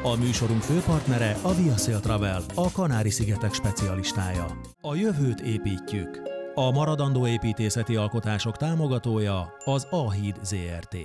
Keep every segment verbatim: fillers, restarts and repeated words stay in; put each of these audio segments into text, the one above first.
A műsorunk főpartnere a Via Travel, a Kanári-szigetek specialistája. A jövőt építjük. A maradandó építészeti alkotások támogatója az A-híd zé er té.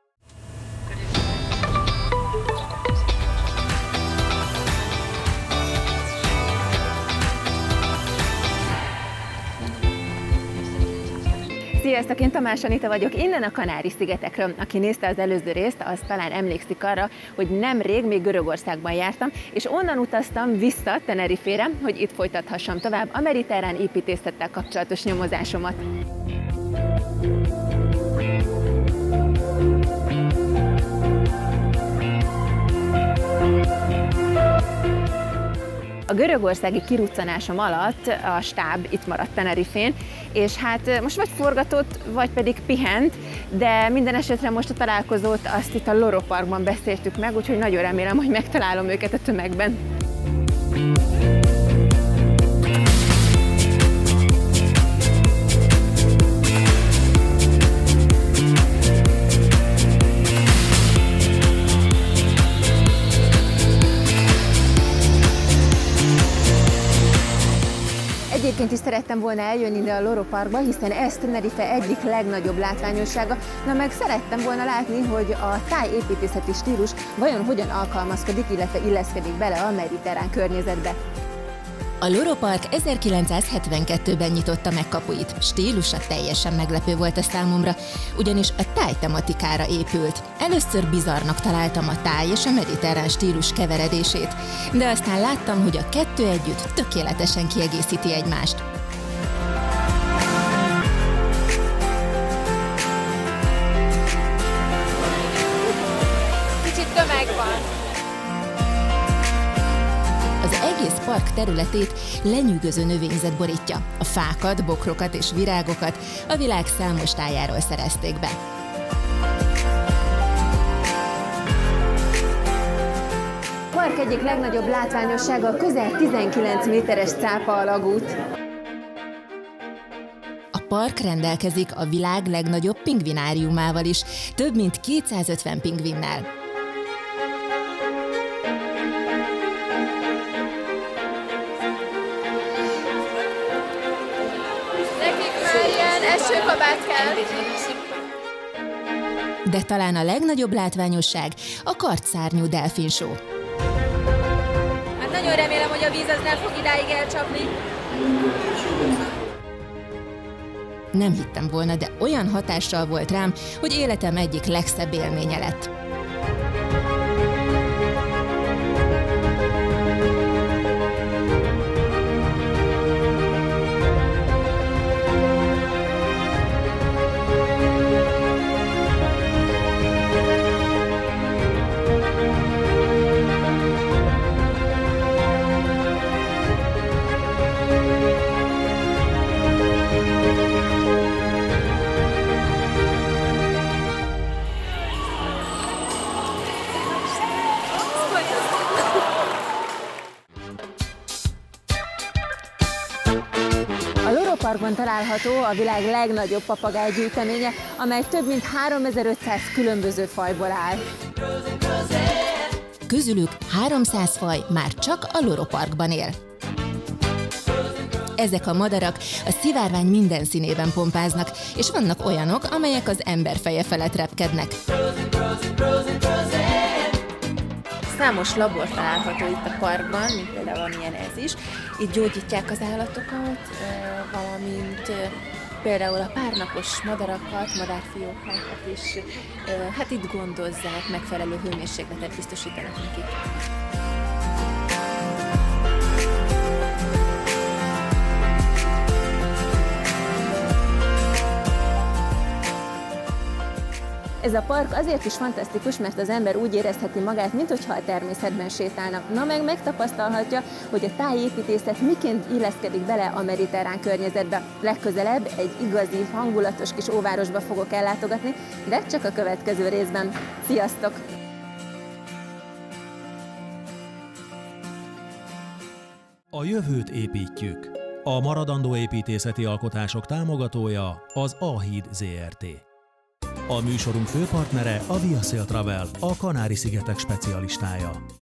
Sziasztok, én Tamás Anita vagyok, innen a Kanári-szigetekről. Aki nézte az előző részt, az talán emlékszik arra, hogy nemrég még Görögországban jártam, és onnan utaztam vissza Tenerifére, hogy itt folytathassam tovább a mediterrán építészettel kapcsolatos nyomozásomat. A görögországi kiruccanásom alatt a stáb itt maradt Tenerifén, és hát most vagy forgatott, vagy pedig pihent, de minden esetre most a találkozót azt itt a Loro Parkban beszéltük meg, úgyhogy nagyon remélem, hogy megtalálom őket a tömegben. Egyébként is szerettem volna eljönni ide a Loro Parkba, hiszen ez Tenerife egyik legnagyobb látványossága, na meg szerettem volna látni, hogy a táj építészeti stílus vajon hogyan alkalmazkodik, illetve illeszkedik bele a mediterrán környezetbe. A Loro Park ezerkilencszázhetvenkettőben nyitotta meg kapuit. Stílusa teljesen meglepő volt a számomra, ugyanis a táj tematikára épült. Először bizarrnak találtam a táj és a mediterrán stílus keveredését, de aztán láttam, hogy a kettő együtt tökéletesen kiegészíti egymást. Kicsit tömeg van. Az egész park területét lenyűgöző növényzet borítja. A fákat, bokrokat és virágokat a világ számos tájáról szerezték be. A park egyik legnagyobb látványossága a közel tizenkilenc méteres cápa alagút. A park rendelkezik a világ legnagyobb pingvináriumával is, több mint kétszázötven pingvinnel. Esőkabát kell. De talán a legnagyobb látványosság a kartszárnyú delfinshow. Hát nagyon remélem, hogy a víz az nem fog idáig elcsapni. Nem hittem volna, de olyan hatással volt rám, hogy életem egyik legszebb élménye lett. A Loro Parkban található a világ legnagyobb papagájgyűjteménye, amely több mint háromezer-ötszáz különböző fajból áll. Közülük háromszáz faj már csak a Loro Parkban él. Ezek a madarak a szivárvány minden színében pompáznak, és vannak olyanok, amelyek az ember feje felett repkednek. Számos labor található itt a parkban, mint például amilyen ez is. Itt gyógyítják az állatokat, valamint például a párnapos madarakat, madárfiókákat is, hát itt gondozzák, megfelelő hőmérsékletet biztosítanak nekik. Ez a park azért is fantasztikus, mert az ember úgy érezheti magát, minthogyha a természetben sétálna. Na meg megtapasztalhatja, hogy a tájépítészet miként illeszkedik bele a mediterrán környezetbe. Legközelebb egy igazi, hangulatos kis óvárosba fogok ellátogatni, de csak a következő részben. Sziasztok! A jövőt építjük. A maradandó építészeti alkotások támogatója az A-híd zé er té. A műsorunk főpartnere a Via Travel, a Kanári-szigetek specialistája.